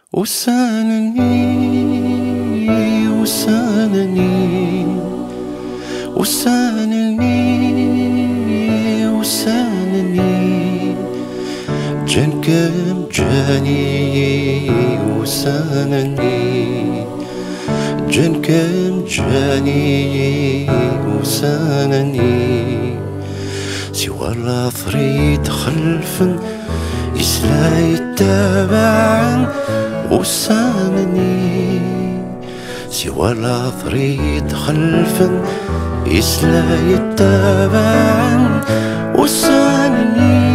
وسانني وسانني وسانني وسانني جان كم جاني وسانني جان كم جاني وسانني سوى العثريت خلفا يسلا يتابعن وسانني سوى العثريت خلفا يسلا يتابعن وسانني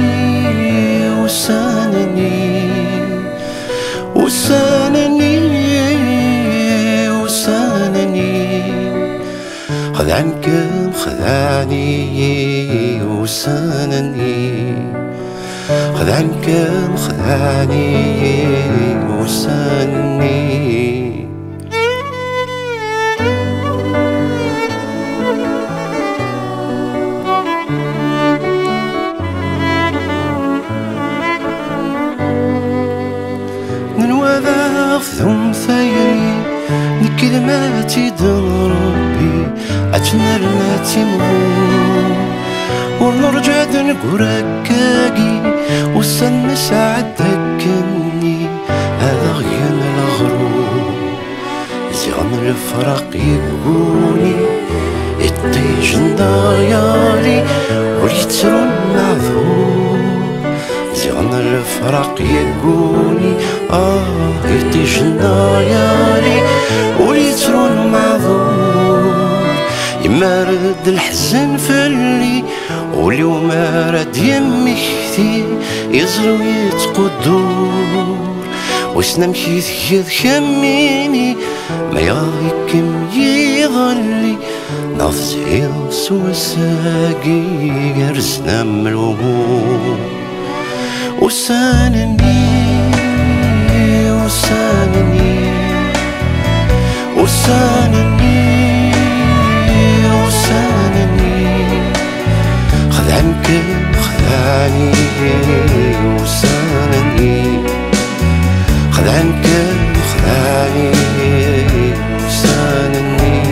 وسانني وسانني وسانني خذعني كم خذعني وسانني خذعني كم خذعني وسانني ثم ثيري كلماتي دن ربي أتنرناتي مغور ونرجع نقول هكاكي وسن ساعدك كني هذا غير الغروب زيان الفرق يقولي الطيجن ضيالي ويترون معذور زيان الفرق يقولي يطيجن ضيالي ويترون معذور يما رد الحزن فلي واليوم رد يمي كثير يزرو يتقدور وسنا مشيت كذ خميني ما يغيكم يظلي ناض زعير سوى ساقي يرزنا من الومور وسانني وسانني وسانني وسانني خذعني خذعني وسانني خذعني خذعني وسانني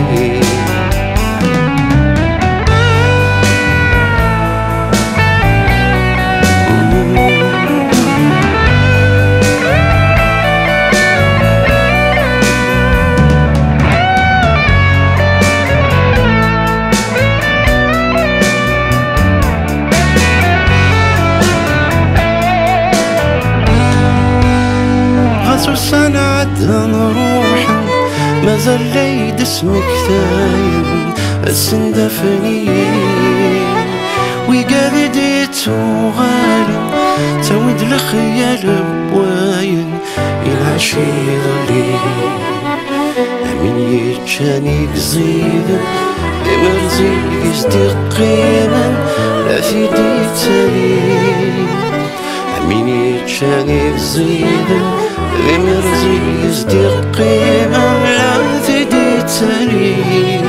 سنة عدنا نروحا مازال ليد اسمك ثايم السندفنيين ويقالديت وغالم تود الخيال بواين العشي ظليل أمين يتشانيك زيدا مرزيك يصدق قيما لا في ديت سليم أمين يتشانيك زيدا مرزي يصدق قيمة لا تدي تسليم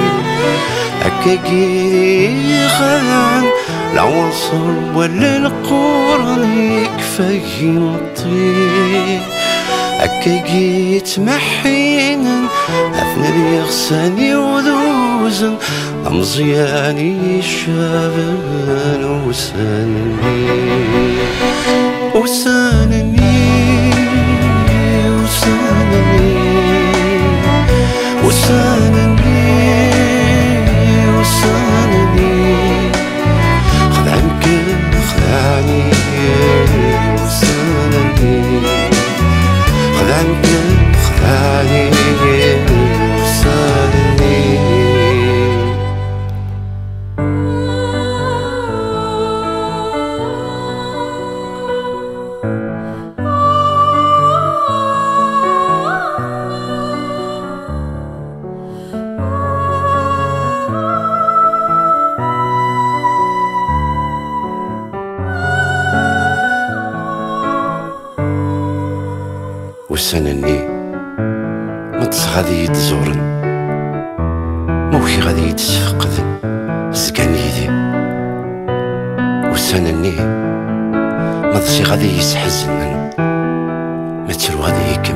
هكاكي خان العواصر ولا القرن يكفي مطير هكاكي تمحينا أثنى يغساني وذوزن أمزياني شابان وسانني وسانني وسانني وسانني خذعني خذعني وسانني خذعني خذعني وسانني وسانني ما غادي يتزورن موكي غادي يتسفقدن زكان يدي وسانني ما غادي يسحزنن ما ترو غادي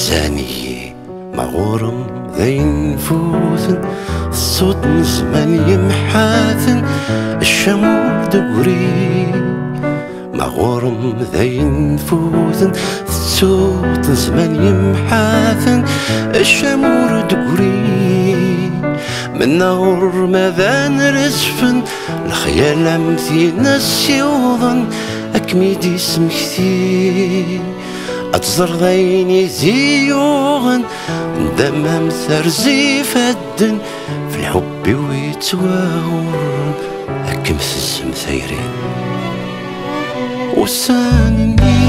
زاني مغورم ذين فوثن الصوت زمان يمحاثن الشمور دوري مغورم ذين فوثن الصوت زمان يمحاثن الشمور دوري من نور ماذا رزفن الخيال امثيل نسيوضن أكميدي سمكتي أتزر ذيني زيوغن دمام ثرزي فدن في الحب ويتواغرن أكمس الزم ثيري وسانني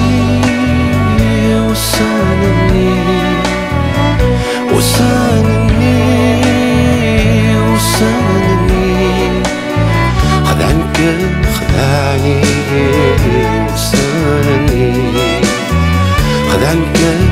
وسانني وسانني وسانني خذعنك خذعني وسانني خذعنك